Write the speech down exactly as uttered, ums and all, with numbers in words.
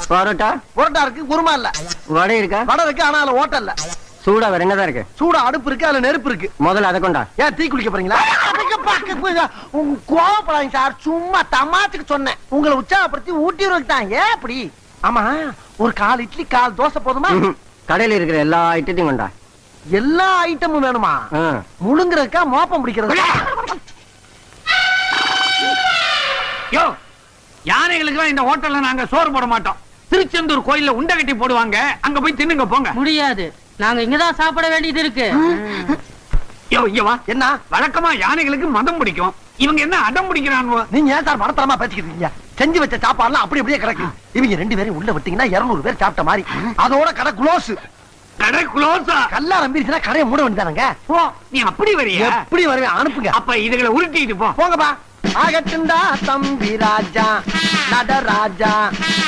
பரோட்டா பரோட்டா இருக்கு, குருமா இல்ல. வடை இருக்கா? வடை இருக்கு, ஆனா அதுல ஓட்டல் இல்ல. சூடா வேற என்னதான் இருக்கு? சூடா அடுப்பு இருக்கு, அதுல நெருப்பு இருக்கு. முதல்ல அதை கொண்டா. ஏன் தீ குளிக்க போறீங்களா? கோவப்படாதீங்க சார், சும்மா தமாத்துக்கு சொன்னேன். உங்களை உற்சாகப்படுத்தி ஊட்டிடுறதுக்கு தான். ஏன் அப்படி? ஆமா, ஒரு கால் இட்லி கால் தோசை போதுமா? கடையில இருக்கிற எல்லா ஐட்டத்தையும் கொண்டா. எல்லா ஐட்டமும் வேணுமா? முழுங்குறதுக்கா மோப்பம் பிடிக்கிறது? யோ, யானைகளுக்கு இந்த ஹோட்டல்ல நாங்க சோறு போட மாட்டோம். திருச்செந்தூர் கோயில்ல உண்டை கட்டி போடுவாங்க, அங்க போய் தின்னுங்க போங்க. முடியாது, நாங்க இங்கதான் சாப்பிட வேண்டியது இருக்கு. யோ, இங்க வா. என்ன? வழக்கமா யானைகளுக்கு மதம் பிடிக்கும், இவங்க என்ன அடம் பிடிக்கிறானுவோ? நீங்க ஏன் சார் மரத்தரமா பேசிக்கிட்டீங்க? செஞ்சு வச்ச சாப்பாடுலாம் அப்படி அப்படியே கிடக்கு. இவங்க ரெண்டு பேரும் உள்ள விட்டீங்கன்னா இருநூறு பேர் சாப்பிட்ட மாதிரி. அதோட கடை க்ளோஸ். கடை க்ளோஸா? கல்லா நம்பிருச்சுன்னா கடையை மூட வேண்டியதானங்க. ஓ, நீ அப்படி வரியா? எப்படி வருவேன்? அனுப்புங்க. அப்ப இதுகளை உருட்டிட்டு போ. போங்கப்பா. ஆகட்டுண்டா தம்பி ராஜா நடராஜா.